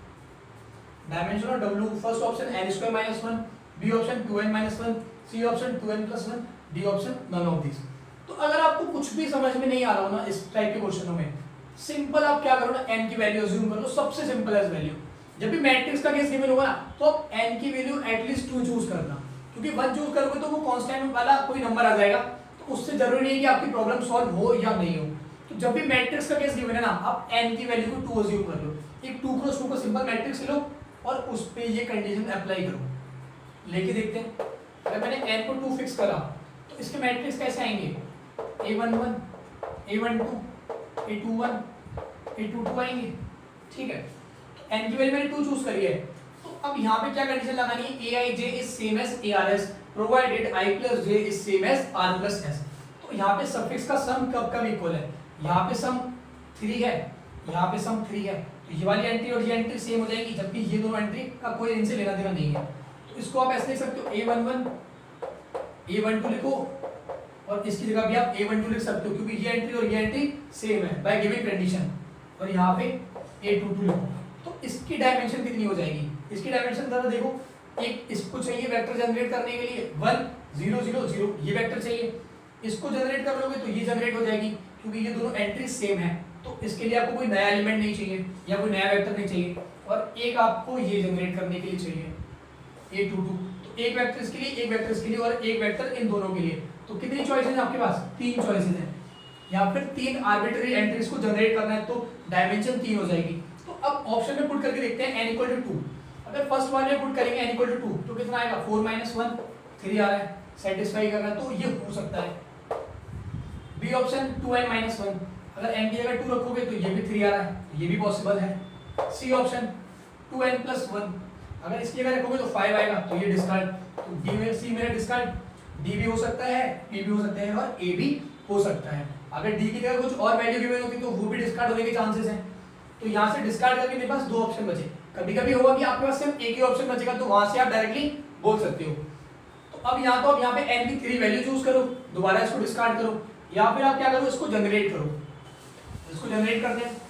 1। Dimension of W first option n square minus 1, B option 2n minus 1, C option 2n plus 1, D option none of this. तो अगर आपको कुछ भी समझ में नहीं आ रहा हो ना इस टाइप के क्वेश्चनों में, सिंपल आप क्या करो ना, n की वैल्यू अज्यूम कर लो, सबसे सिंपल है वैल्यू। जब भी मैट्रिक्स का केस गिवन होगा ना तो आप n की वैल्यू एटलीस्ट 2 चूज करना, क्योंकि 1 चूज करोगे तो वो कांस्टेंट वाला कोई नंबर आ जाएगा, तो उससे जरूरी नहीं है कि आपकी प्रॉब्लम सॉल्व हो या नहीं हो। तो जब भी मैट्रिक्स का केस गिवन है ना, आप n की वैल्यू को 2 अज्यूम कर लो, एक 2 क्रॉस 2 का सिंपल मैट्रिक्स लो और उस पे ये कंडीशन अप्लाई करो। लेके देखते हैं, अगर मैंने n को 2 फिक्स करा तो इसके मैट्रिक्स कैसे आएंगे, a11 a12 a21 a22 आएंगे, ठीक है। तो n की वैल्यू मैंने 2 चूज करी है, तो अब यहाँ पे क्या कंडीशन लगानी है, aij is same as ars provided i plus j is same as r plus s। तो यहाँ पे सफिक्स का सम कब कब इक्वल है, यहाँ पे सम 3 है, यहाँ पे सम 3 है, तो ये वाली एंट्री और ये एंट्री सेम हो जाएगी, जबकि ये दोनों एंट्री का कोई इनसे लेना देना नहीं है। तो इसको आप ऐसे लिख सकते हो, a11 a12 लिखो और इसकी जगह भी आप a12 लिख सकते हो, क्योंकि ये एंट्री और ये एंट्री सेम है बाय गिवन कंडीशन, और यहाँ पे a22 लिखो। तो इसकी डायमेंशन कितनी हो जाएगी, इसकी डायमेंशन जरा देखो, एक इसको चाहिए वेक्टर जनरेट करने के लिए 1 0 0 0 ये वेक्टर चाहिए, इसको जनरेट कर लोगे तो ये जनरेट हो जाएगी, क्योंकि ये दोनों एंट्री सेम है। तो इसके लिए आपको कोई नया एलिमेंट नहीं चाहिए या कोई नया वेक्टर नहीं चाहिए, और एक आपको ये जनरेट करने के लिए चाहिए a22। तो एक वेक्टर इसके लिए, एक वेक्टर इसके लिए और एक वेक्टर इन दोनों के लिए। तो कितनी चॉइसेस हैं आपके पास, 3 चॉइसेस हैं, या फिर 3 आर्बिट्ररी एंट्रीज को जनरेट करना है, तो डायमेंशन 3 हो जाएगी। तो अब ऑप्शन में पुट करके देखते हैं n = 2। अगर फर्स्ट वाले में पुट करेंगे n = 2 तो कितना आएगा, 4 - 1 3 आ रहा है, सेटिस्फाई कर रहा है, तो ये हो सकता है। बी ऑप्शन 2n - 1, अगर n की जगह 2 रखोगे तो ये भी 3 आ रहा है, तो ये भी पॉसिबल है। सी ऑप्शन 2n + 1, अगर इसकी जगह रखोगे तो 5 आएगा, तो ये डिस्कार्ड, तो डी में सी मेरा डिस्कार्ड, डी भी हो सकता है, पी भी हो सकता है और ए भी हो सकता है। अगर डी की जगह कुछ और वैल्यू गिवन होती तो वो भी डिस्कार्ड होने के चांसेस हैं। तो यहाँ से डिस्कार्ड करके मेरे पास 2 ऑप्शन बचे। कभी कभी होगा कि आपके पास सिर्फ एक ही ऑप्शन बचेगा, तो वहां से आप डायरेक्टली बोल सकते हो। तो अब यहाँ तो आप यहाँ पे n की 3 वैल्यू चूज करो, दोबारा इसको डिस्कार्ड करो, या फिर आप क्या करो, इसको जनरेट करो। इसको जनरेट करते हैं,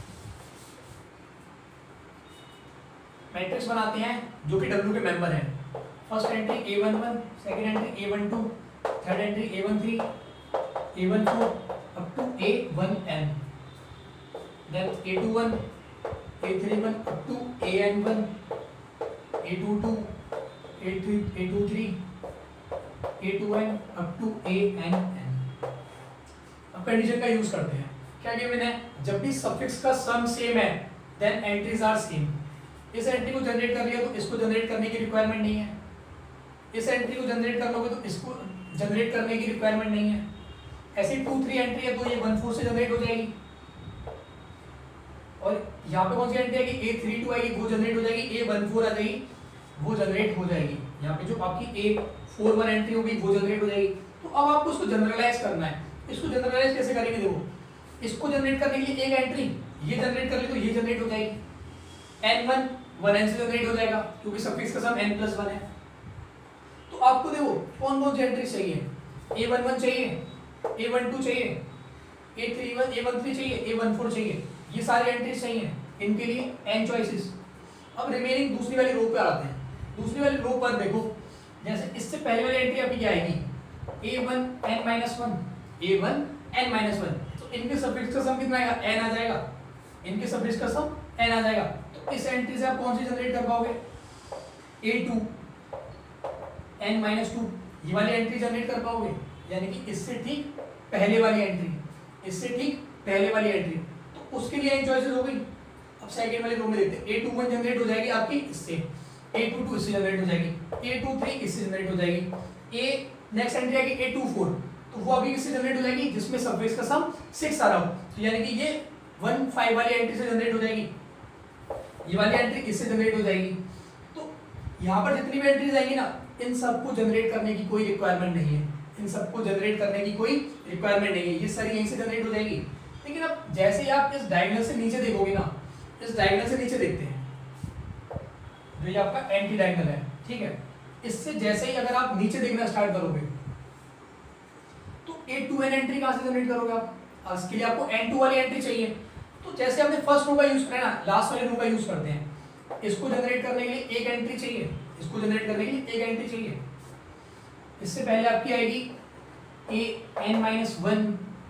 मैट्रिक्स बनाते हैं जो कि W के मेंबर हैं। First entry a11, second entry a12, third entry a13, a14 up to a1n, then a21, a31 up to an1, a22, a23, a2n up to ann। अब कंडीशन का यूज करते हैं, क्या गिवन है, जब भी सफिक्स का सम सेम है देन एंट्रीज आर सेम। इस एंट्री को जनरेट कर लिया तो इसको जनरेट करने की रिक्वायरमेंट नहीं है, इस एंट्री को जनरेट कर लोगे तो इसको जनरेट करने की रिक्वायरमेंट नहीं है। ऐसी 2 3 एंट्री है तो ये 1 4 से जनरेट हो जाएगी। और यहाँ पे कौन सी एंट्री आएगी, A32 आएगी, वो जनरेट हो जाएगी, A14 आ जाएगी, वो जनरेट हो जाएगी। यहाँ पे जो आपकी A41 एंट्री होगी वो जनरेट हो जाएगी। तो अब आपको इसको जनरलाइज करना है। इसको जनरलाइज कैसे करेंगे, देखो इसको जनरेट करने के लिए एक एंट्री ये जनरेट कर ली तो ये जनरेट हो जाएगी, N1 1n से जनरेट हो जाएगा क्योंकि सफिक्स का सम n+1 है। तो आपको देखो कौन कौन सी एंट्री चाहिए, A11 चाहिए, A12 चाहिए, A31 A13 चाहिए, A14 चाहिए, ये सारी एंट्रीज चाहिए, इनके लिए n चॉइसेस। अब रिमेनिंग दूसरी वाली रो पे आते हैं। दूसरी वाली रो पर देखो जैसे इससे पहले वाली एंट्री आपकी क्या आएगी, A1n-1, A1n-1, तो इनके सफिक्स का सम कितना आएगा, n आ जाएगा, इनके सफिक्स का सम n आ जाएगा। तो इस एंट्री से आप कौन सी जनरेट कर पाओगे, A2 n-2, ये वाली एंट्री जनरेट कर पाओगे, यानी कि इससे ठीक पहले वाली एंट्री, इससे ठीक पहले वाली एंट्री। तो उसके लिए n चॉइसेस हो गई। अब सेकंड वाली रो में देखते हैं, A21 जनरेट हो जाएगी आपकी इससे, A22 इससे जनरेट हो जाएगी, A23 इससे जनरेट हो जाएगी, नेक्स्ट एंट्री आएगी A24, तो वो अभी इससे जनरेट हो जाएगी जिसमें सफिक्स का सम 6 आ रहा हो, तो यानी कि ये 1 5 वाली एंट्री से जनरेट हो जाएगी, ये वाली एंट्री इससे जनरेट हो जाएगी। तो यहाँ पर जितनी भी एंट्रीज आएंगी ना, इन सबको जनरेट करने की कोई रिक्वायरमेंट नहीं है, इन सबको जनरेट करने की कोई रिक्वायरमेंट नहीं है, ये सारी यहीं से जनरेट हो जाएगी। लेकिन अब जैसे ही आप इस डायगोनल से नीचे देखोगे ना, इस डायगोनल से नीचे देखते हैं, जो ये आपका एंटी डायगोनल है, ठीक है, इससे जैसे ही अगर आप नीचे देखना स्टार्ट करोगे तो A2n एंट्री कहां से जनरेट करोगे आप, इसके लिए आपको N2 वाली एंट्री चाहिए। तो जैसे हमने फर्स्ट रो का यूज किया ना, लास्ट वाले रो का यूज करते हैं। इसको जनरेट करने के लिए एक एंट्री चाहिए, इसको जनरेट करने के लिए एक एंट्री चाहिए। इससे पहले आपकी आएगी an-1,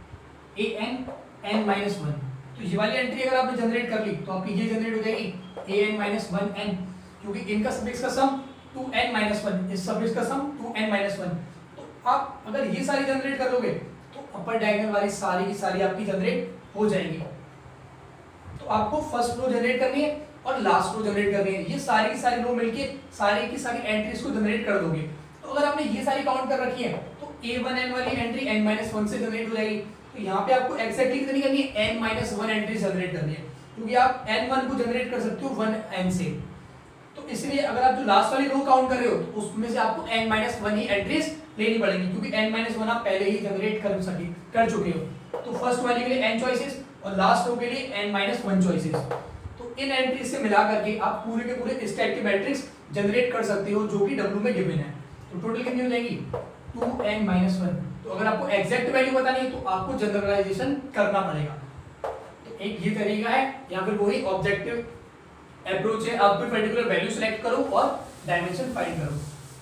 an-1, तो ये वाली एंट्री अगर आपने जनरेट कर ली तो आपकी ये जनरेट हो जाएगी an-1n, क्योंकि इनका सफिक्स का सम 2n-1, इस सफिक्स का सम 2n-1। तो आप अगर ये सारी जनरेट कर लोगे तो अपर डायगोनल वाली सारी की सारी आपकी जनरेट हो जाएगी। तो आपको फर्स्ट रो जनरेट करनी है और लास्ट रो जनरेट करनी है, ये सारी की सारी रो मिलके सारी की सारी एंट्रीज को जनरेट कर दोगे। तो अगर आपने ये सारी काउंट कर रखी है तो A1n वाली एंट्री n-1 से जनरेट हो जाएगी। तो यहाँ पे आपको एक्जैक्टली कितनी करनी है, n-1 एंट्री जनरेट करनी है, क्योंकि आप n1 को जनरेट कर सकते हो 1n से। तो इसलिए अगर आप जो लास्ट वाली रो काउंट कर रहे हो तो उसमें से आपको n-1 ही एंट्रीज लेनी पड़ेगी, क्योंकि n-1 आप पहले ही जनरेट कर चुके हो। तो फर्स्ट वाली के लिए n चॉइसेस और लास्ट रो के लिए n-1 चॉइसेस। तो इन एंट्रीज से मिला करके आप पूरे के पूरे इस टाइप के मैट्रिक्स जनरेट कर सकते हो जो कि W में गिवन है। तो टोटल कितनी हो जाएगी, 2n-1। तो अगर आपको एग्जैक्ट वैल्यू बतानी है तो आपको जनरलाइजेशन करना पड़ेगा। तो एक ये तरीका है, या फिर वही ऑब्जेक्टिव अप्रोच है, आप कोई पर्टिकुलर वैल्यू सेलेक्ट करो और डायमेंशन फाइंड करो।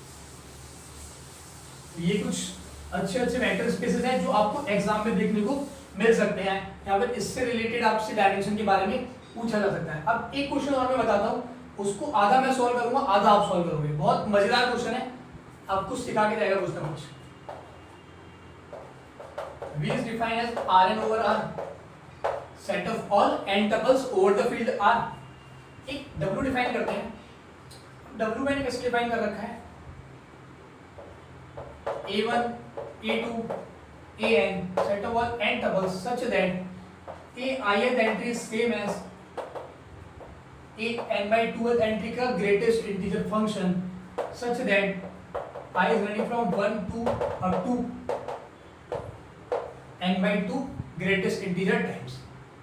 ये कुछ अच्छे अच्छे वेक्टर स्पेसेस हैं जो आपको एग्जाम में देखने को मिल सकते हैं, या फिर इससे रिलेटेड आपसे डायमेंशन के बारे में पूछा जा सकता है। अब एक क्वेश्चन और मैं बताता हूँ, उसको आधा मैं सॉल्व करूंगा, आधा आप सॉल्व करोगे। बहुत मजेदार क्वेश्चन है, आपको सिखा के जाएगा कुछ ना कुछ। V is defined as Rn over R, set of all n tuples over the field R। एक W डिफाइन करते हैं। W मैंने कैसे डिफाइन कर रखा है, A1, A2, An, set of all n tuples such that A ith entry is same as A n/2th entry का greatest integer function such that I is running from 1 to up to n/2 greatest integer times।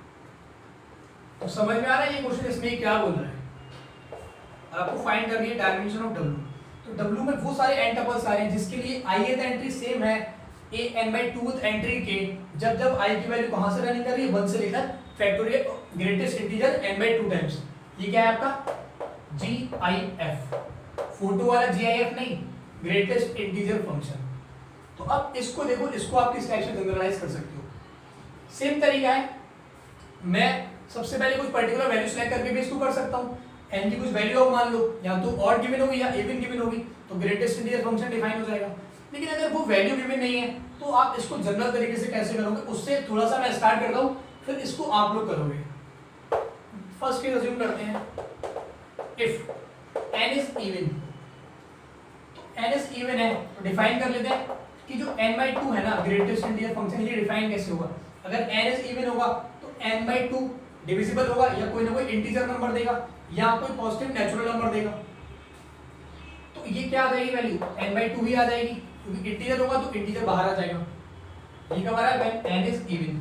तो समझ में आ रहा है ये question इसमें क्या बोल रहा है। आपको फाइंड करनी है डायमेंशन ऑफ W। तो W में वो सारे n टपल्स आ रहे हैं जिसके लिए ith एंट्री सेम है A n/2th एंट्री के, जब जब I की वैल्यू कहां से रनिंग कर रही है, 1 से लेकर factorial greatest integer n/2 times. ये क्या है आपका GIF, फोटो वाला GIF नहीं, ग्रेटेस्ट इंटीजर फंक्शन। तो अब इसको देखो, इसको आप किस टाइप से जनरलाइज कर सकते हो। सेम तरीका है, मैं सबसे पहले कुछ पर्टिकुलर वैल्यू सेलेक्ट करके भी इसको कर सकता हूँ। n की कुछ वैल्यू आप मान लो, या तो ऑड गिवन होगी या इवन गिवन होगी, तो ग्रेटेस्ट इंटीजर फंक्शन डिफाइन हो जाएगा। लेकिन अगर वो वैल्यू गिवन नहीं है तो आप इसको जनरल तरीके से कैसे करोगे, उससे थोड़ा सा मैं स्टार्ट करता हूँ, फिर इसको आप लोग करोगे। फर्स्ट केस अज्यूम करते हैं, इफ n इज इवन, तो n इज इवन है तो डिफाइन कर लेते हैं कि जो n/2 है ना ग्रेटेस्ट इंटीजर फंक्शन, ये डिफाइन कैसे होगा? अगर n इज इवन होगा तो n/2 डिविजिबल होगा या कोई ना कोई इंटीजर नंबर देगा या कोई पॉजिटिव नेचुरल नंबर देगा। तो ये क्या आ जाएगी वैल्यू? n/2 ही आ जाएगी, क्योंकि इंटीजर होगा तो इंटीजर बाहर आ जाएगा। ये कब आ रहा है? When n is even.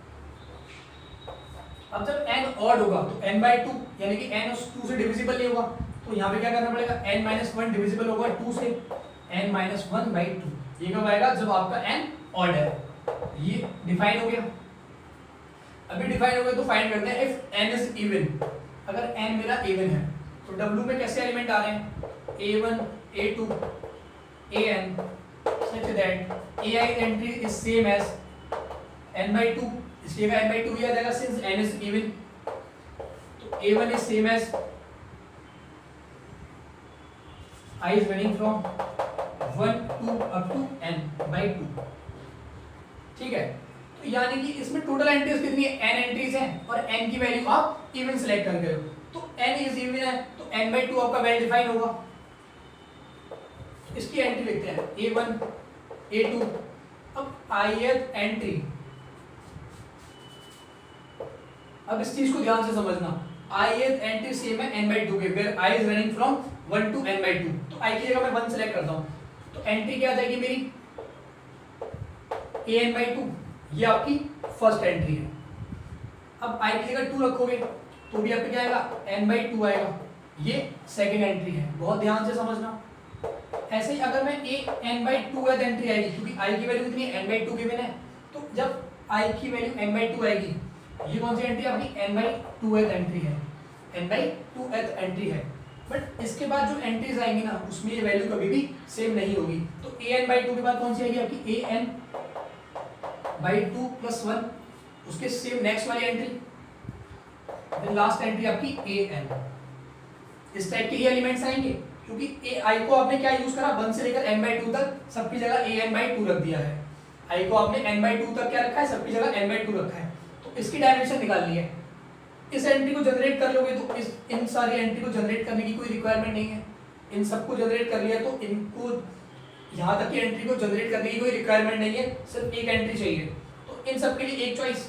अब जब n ऑड होगा तो n/2 यानी कि n उस 2 से डिविजिबल नहीं होगा, तो यहाँ पे क्या करना पड़ेगा? n-1 डिविजिबल होगा 2 से, n-1/2। ये कब आएगा? जब आपका n ऑड है। ये डिफाइन हो गया। अभी डिफाइन हो गया तो फाइंड करते हैं इफ n इज इवन। अगर n मेरा इवन है तो w में कैसे एलिमेंट आ रहे हैं? a1 a2 an such that ai entry is same as n/2, इसलिए n/2 ही आ जाएगा since n is even। तो a1 is same as I is running from 1 to up to n/2। ठीक है, तो यानी कि इसमें टोटल एंट्रीज कितनी है? n एंट्रीज हैं और n की वैल्यू आप इवन सेलेक्ट कर रहे हो, तो n इज इवन है तो n/2 आपका वेल डिफाइन होगा। इसकी एंट्री लिखते हैं a1 a2। अब ith एंट्री, अब इस चीज को ध्यान से समझना, ith एंट्री सेम है n/2 के, where I is running from 1 to n/2। तो I की जगह मैं 1 सेलेक्ट करता हूँ, तो एंट्री क्या आ जाएगी मेरी? an/2, ये आपकी फर्स्ट एंट्री है। अब I की जगह 2 रखोगे तो भी आपका क्या आएगा? n/2 आएगा। ये सेकंड एंट्री है, बहुत ध्यान से समझना। ऐसे ही अगर मैं n/2 एंट्री आएगी, क्योंकि I की वैल्यू कितनी है? n/2 गिवन है, तो जब I की वैल्यू n/2 आएगी, ये कौन सी एंट्री आपकी? n/2 एंट्री है, n/2 एंट्री है। बट इसके बाद जो एंट्रीज आएंगी ना, उसमें ये वैल्यू कभी भी सेम नहीं होगी। तो an/2 के बाद कौन सी आएगी आपकी? an/2 + 1, उसके सेम नेक्स्ट वाली एंट्री, फिर लास्ट एंट्री आपकी an। इस टाइप के ही एलिमेंट्स आएंगे, क्योंकि I को आपने क्या यूज करा? 1 से लेकर n/2 तक सबकी जगह an/2 रख दिया है। I को आपने n/2 तक क्या रखा है? सबकी जगह n/2 रखा है। तो इसकी डायमेंशन निकालनी है। इस एंट्री को जनरेट कर लोगे तो इन सारी एंट्री को जनरेट करने की कोई रिक्वायरमेंट नहीं है। इन सबको जनरेट कर लिया तो इनको यहाँ तक की एंट्री को जनरेट करने की कोई रिक्वायरमेंट नहीं है, सिर्फ एक एंट्री चाहिए। तो इन सब के लिए एक चॉइस,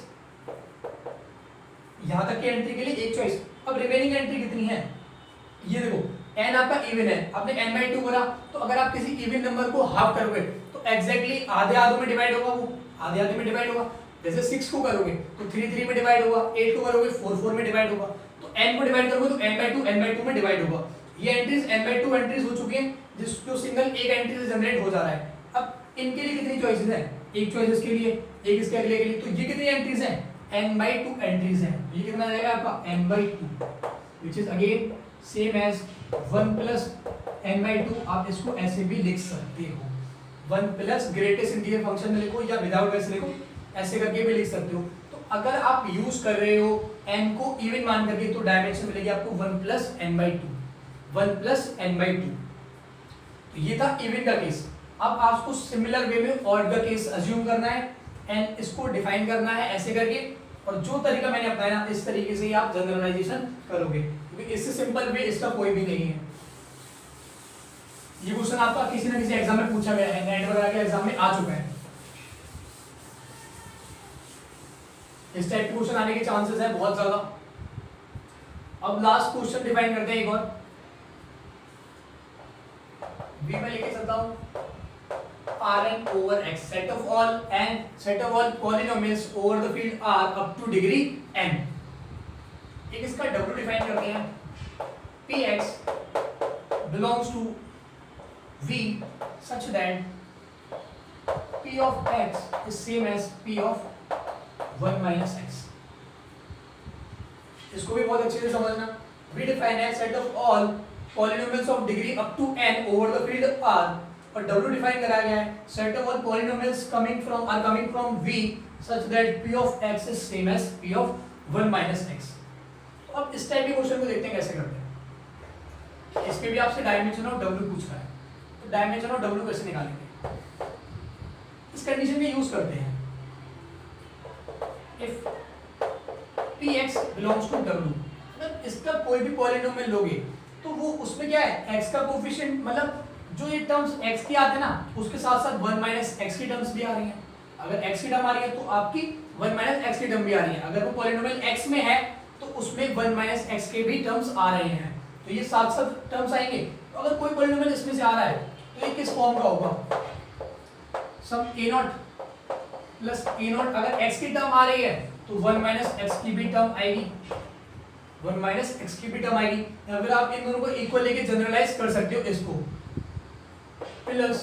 यहाँ तक की एंट्री के लिए एक चॉइस। अब रिमेनिंग एंट्री कितनी है? ये देखो, n आपका इवन है, आपने n/2 बोला, तो अगर आप किसी इवन नंबर को हाफ करोगे तो एग्जैक्टली आधे आधों में डिवाइड होगा, वो आधे आधे में डिवाइड होगा। जैसे 6 को करोगे तो 3 3 में डिवाइड होगा, 8 को करोगे 4 4 में डिवाइड होगा, तो n को डिवाइड करोगे तो n/2 में डिवाइड होगा। ये एंट्रीज n/2 एंट्रीज हो चुकी हैं, जो सिंगल एक एंट्री से जनरेट हो जा रहा है। अब इनके लिए कितनी चॉइसेस हैं? एक चॉइस इसके लिए, एक इसके अगले के लिए, तो ये कितनी एंट्रीज हैं? n/2 एंट्रीज हैं। ये कितना आ जाएगा आपका? n/2, which is again same as 1 + n/2। आप इसको ऐसे भी लिख सकते हो, 1 प्लस ग्रेटेस्ट इंटीजर फंक्शन में लिखो या विदाउट वैसे लिखो, ऐसे करके भी लिख सकते हो। तो अगर आप यूज कर रहे हो n को इवन मान करके तो डायमेंशन मिलेगी आपको 1 + n/2, 1 + n/2। तो ये था इवन का केस। अब आपको सिमिलर वे में ऑड का केस अज्यूम करना है एंड इसको डिफाइन करना है ऐसे करके, और जो तरीका मैंने अपनाया इस तरीके से ही आप जनरलाइजेशन करोगे, क्योंकि इससे सिंपल वे इसका कोई भी नहीं है। ये क्वेश्चन आपका किसी ना किसी एग्जाम में पूछा गया है, नेट वगैरह के एग्जाम में आ चुका है। इस टाइप के क्वेश्चन आने के चांसेस है बहुत ज्यादा। अब लास्ट क्वेश्चन डिफाइन करते हैं एक और। V में लेके चलता हूं, Rn/x, set of all polynomials over the field R up to degree n। एक इसका W डिफाइन करते हैं, Px belongs to V such that P of x is same as P of 1 - x। इसको भी बहुत अच्छे से समझना। We define a set of all polynomials of degree up to n over the field R, और W define कराया गया है, set of all polynomials coming from V such that P of x is same as P of 1 - x। तो अब इस type के question को देखते हैं कैसे करते हैं। इसके भी आपसे डायमेंशन ऑफ W पूछ रहा है, तो डायमेंशन ऑफ W कैसे निकालेंगे? इस कंडीशन में यूज करते हैं, if Px belongs to W, अगर इसका कोई भी पॉलिनोमियल लोगे तो वो उसमें क्या है? x का कोफिशिएंट मतलब जो ये टर्म्स x की आते हैं ना, उसके साथ साथ 1 माइनस एक्स की टर्म्स भी आ रही हैं। अगर x की टर्म आ रही है तो आपकी 1 माइनस एक्स की टर्म भी आ रही है। अगर वो पॉलिनोमियल x में है तो उसमें 1 माइनस एक्स के भी टर्म्स आ रहे हैं, तो ये साथ साथ टर्म्स आएंगे। तो अगर कोई पॉलिनोमियल इसमें से आ रहा है तो ये किस फॉर्म का होगा, सम a0 प्लस a0। अगर x की टर्म आ रही है तो 1 माइनस एक्स की भी टर्म आएगी, 1 माइनस एक्स की भी टर्म आएगी। या फिर आप इन दोनों को इक्वल लेके जनरलाइज कर सकते हो इसको, प्लस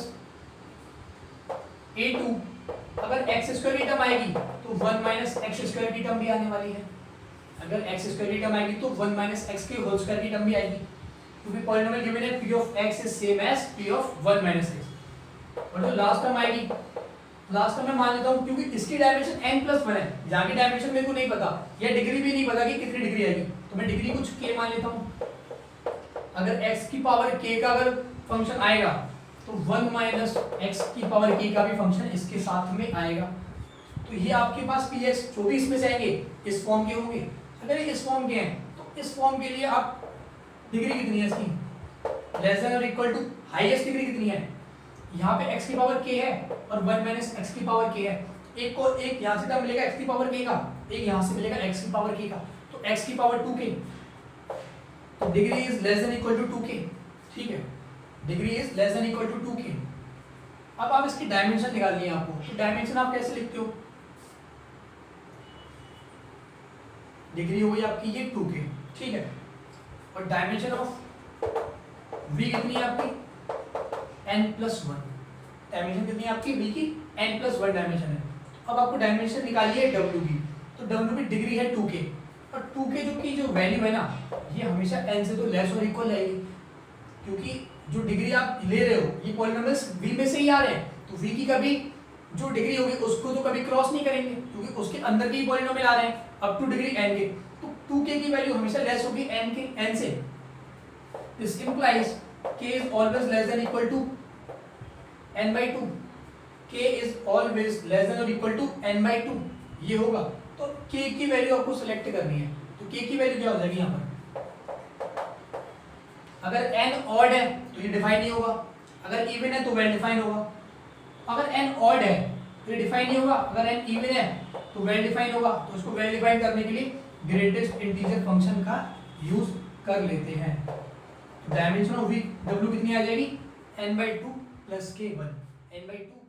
a2। अगर एक्स स्क्वायर की टर्म आएगी तो 1 माइनस एक्स स्क्वायर की टर्म भी आने वाली है। अगर एक्स स्क्वायर की टर्म आएगी तो 1 माइनस एक्स की होल स्क्वायर की टर्म भी आएगी, क्योंकि पॉलिनोमियल गिवन है p of x is same as p of 1 minus x. और जो लास्ट टर्म आएगी, लास्ट टर्म मैं मान लेता हूं क्योंकि इसकी डायमेंशन n+1 है, यहाँ की डायमेंशन मेरे को नहीं पता, या डिग्री भी नहीं पता कि कितनी डिग्री आएगी, तो मैं डिग्री कुछ k मान लेता हूं। अगर x की पावर k का अगर फंक्शन आएगा तो 1 माइनस एक्स की पावर k का भी फंक्शन इसके साथ में आएगा। तो ये आपके पास px जो भी इसमें से आएंगे इस फॉर्म के होंगे। अगर ये इस फॉर्म के हैं तो इस फॉर्म के लिए आप डिग्री कितनी है इसकी, लेस देन और इक्वल टू हाईएस्ट डिग्री कितनी है, यहाँ पे x की पावर k है और 1 माइनस एक्स की पावर k है। एक को एक यहाँ से टर्म मिलेगा x की पावर k का, एक यहाँ से मिलेगा x की पावर k का, तो x की पावर 2k, तो degree is less than equal to 2k। ठीक है, degree is less than equal to 2k। अब आप इसकी डायमेंशन निकालनी है आपको, तो डायमेंशन आप कैसे लिखते हो, डिग्री हो गई आपकी ये 2k। ठीक है, और डायमेंशन ऑफ v कितनी है आपकी n+1, डायमेंशन कितनी है आपकी v की n+1 डायमेंशन है। अब आपको डायमेंशन निकालिए w की, तो w की डिग्री है 2k, और 2k जो वैल्यू है ना ये हमेशा n से तो लेस और इक्वल रहेगी, क्योंकि जो डिग्री आप ले रहे हो ये पॉलिनोमियल्स v में से ही आ रहे हैं, तो v की कभी जो डिग्री होगी उसको तो कभी क्रॉस नहीं करेंगे, क्योंकि उसके अंदर के ही पॉलिनोमियल आ रहे हैं अप टू डिग्री n के, तो 2k की वैल्यू हमेशा लेस होगी n से। This implies k is always less than equal to n/2, k is always less than और इक्वल टू n/2, ये होगा। तो k की वैल्यू आपको सिलेक्ट करनी है, तो k की वैल्यू क्या हो जाएगी यहाँ पर, अगर n ऑड है तो ये डिफाइन नहीं होगा, अगर इवन है तो वेल डिफाइन होगा। अगर n ऑड है तो ये डिफाइन नहीं होगा, अगर n इवन है तो वेल डिफाइन होगा। तो उसको वेल डिफाइन करने के लिए ग्रेटेस्ट इंटीजर फंक्शन का यूज कर लेते हैं। डायमेंशन ऑफ w कितनी आ जाएगी n/2 प्लस k1, n/2